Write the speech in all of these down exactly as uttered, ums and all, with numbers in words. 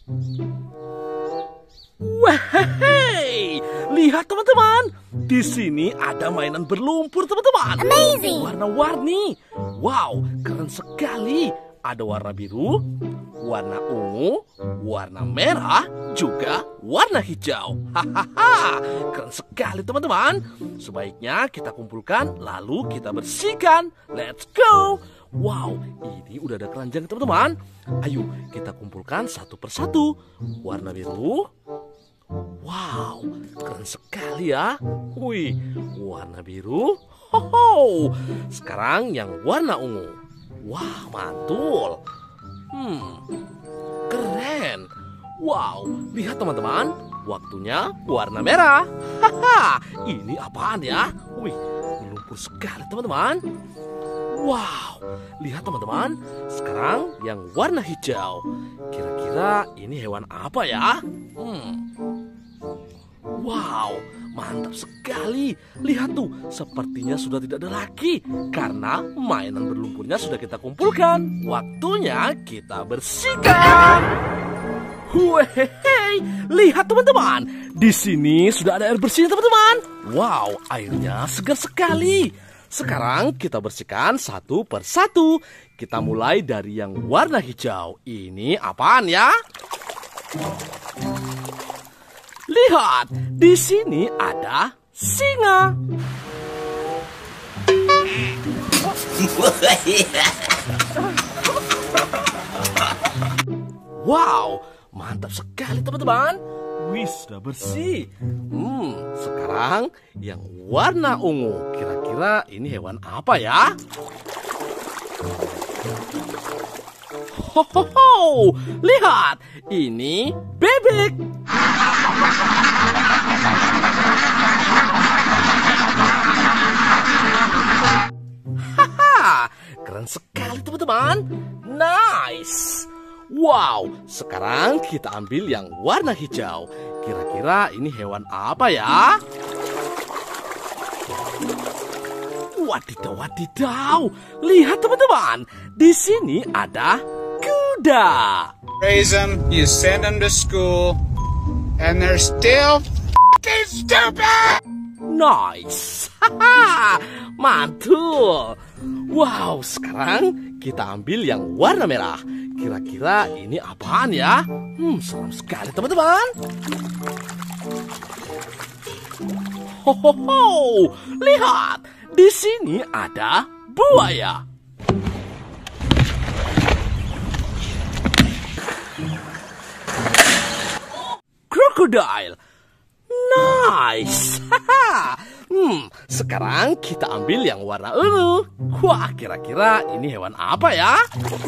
Wahai, lihat teman-teman, di sini ada mainan berlumpur teman-teman. Amazing. Warna-warni. Wow, keren sekali. Ada warna biru, warna ungu, warna merah, juga warna hijau. Hahaha, keren sekali teman-teman. Sebaiknya kita kumpulkan lalu kita bersihkan. Let's go. Wow, ini udah ada keranjang teman-teman. Ayo kita kumpulkan satu persatu. Warna biru. Wow, keren sekali ya. Wih, warna biru. Hoho. Sekarang yang warna ungu. Wah, mantul. Hmm, keren. Wow, lihat teman-teman. Waktunya warna merah. Haha, ini apaan ya? Wih, berlumpur sekali teman-teman. Wow, lihat teman-teman. Sekarang yang warna hijau. Kira-kira ini hewan apa ya? Hmm. Wow, mantap sekali. Lihat tuh, sepertinya sudah tidak ada lagi. Karena mainan berlumpurnya sudah kita kumpulkan. Waktunya kita bersihkan. Hehehe, lihat teman-teman. Di sini sudah ada air bersih teman-teman. Wow, airnya segar sekali. Sekarang kita bersihkan satu persatu. Kita mulai dari yang warna hijau. Ini apaan ya? Lihat, di sini ada singa. Wow, mantap sekali teman-teman. Wih, sudah bersih. Hmm, sekarang yang warna ungu. Kira-kira ini hewan apa ya? Hohoho, lihat, ini bebek. Haha, keren sekali teman-teman. Nice. Wow, sekarang kita ambil yang warna hijau. Kira-kira ini hewan apa ya? Wadidaw, wadidaw. Lihat teman-teman, di sini ada kuda. Raise them, you send them to school, and they're still f***ing stupid! Nice. Haha, mantul. Wow, sekarang kita ambil yang warna merah. Kira-kira ini apaan ya? Hmm, seram sekali teman-teman. Hohoho, lihat, di sini ada buaya. Crocodile. Nice. Hmm, sekarang kita ambil yang warna ungu. Wah, kira-kira ini hewan apa ya?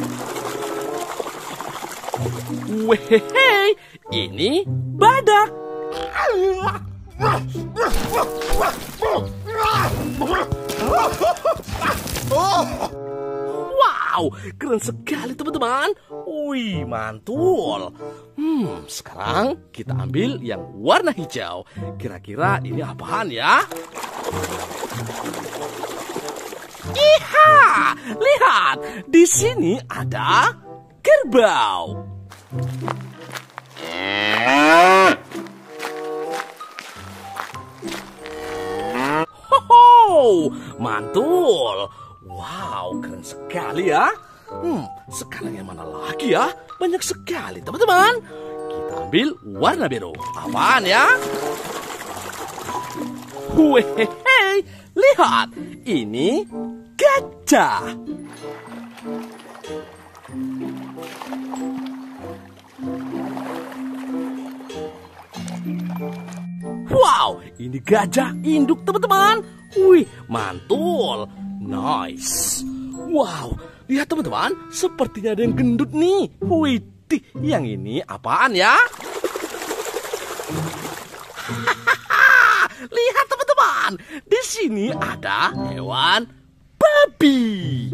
Wehehe, ini badak. Wow, keren sekali teman-teman. Wih, mantul. Hmm, sekarang kita ambil yang warna hijau. Kira-kira ini apaan ya? Iha, lihat, di sini ada kerbau. Hoho, mantul. Wow, keren sekali ya. Hmm, sekarang yang mana lagi ya? Banyak sekali teman-teman. Kita ambil warna biru. Apaan ya? Wehehe, lihat, ini gajah. Wow, ini gajah induk teman-teman. Wih, mantul. Nice. Wow, lihat teman-teman, sepertinya ada yang gendut nih. Wih, yang ini apaan ya? Lihat teman-teman, di sini ada hewan babi.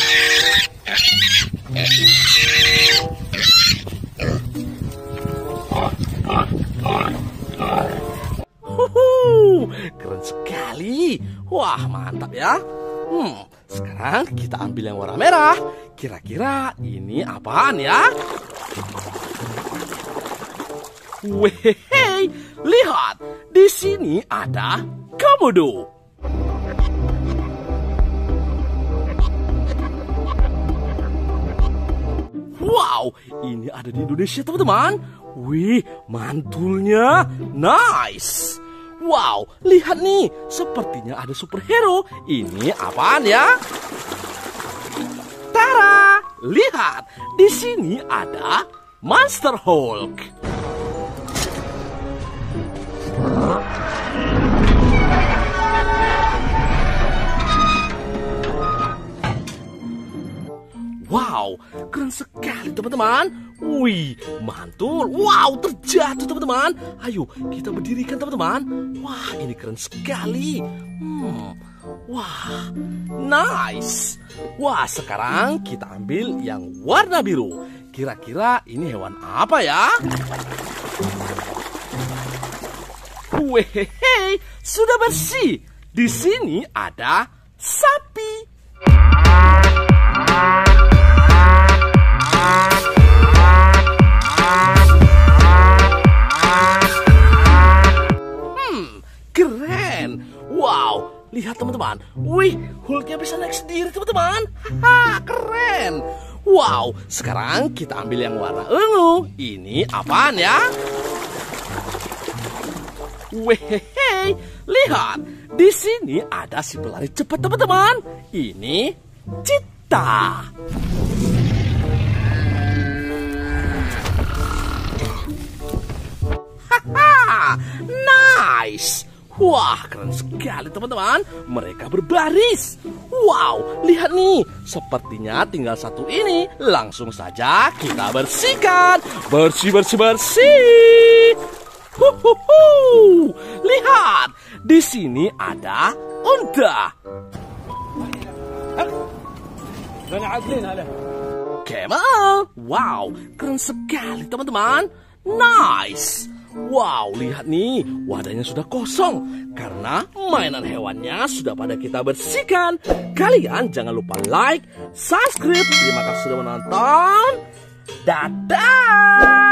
Huhu, keren sekali. Wah, mantap ya. Hmm, sekarang kita ambil yang warna merah. Kira-kira ini apaan ya? Wehehe, lihat, di sini ada komodo. Wow, ini ada di Indonesia teman-teman. Wih, mantulnya nice. Wow, lihat nih, sepertinya ada superhero. Ini apaan ya? Tara, lihat, di sini ada Monster Hulk. Wow, keren sekali teman-teman. Wih, mantul. Wow, terjatuh teman-teman. Ayo, kita berdirikan teman-teman. Wah, ini keren sekali. Hmm, wah, nice. Wah, sekarang kita ambil yang warna biru. Kira-kira ini hewan apa ya? Wehehe, sudah bersih. Di sini ada sapi. Hmm, keren. Wow, lihat teman-teman. Wih, Hulknya bisa naik sendiri teman-teman. Haha, keren. Wow, sekarang kita ambil yang warna ungu. Ini apaan ya? Wehehe, lihat, di sini ada si pelari cepat teman-teman. Ini Cheetah. Haha, nice. Wah, keren sekali teman-teman. Mereka berbaris. Wow, lihat nih. Sepertinya tinggal satu ini. Langsung saja kita bersihkan. Bersih, bersih, bersih. Huhuhu. Lihat, di sini ada unta. Camel. Wow, keren sekali teman-teman. Nice. Wow, lihat nih, wadahnya sudah kosong karena mainan hewannya sudah pada kita bersihkan. Kalian jangan lupa like, subscribe. Terima kasih sudah menonton. Dadah.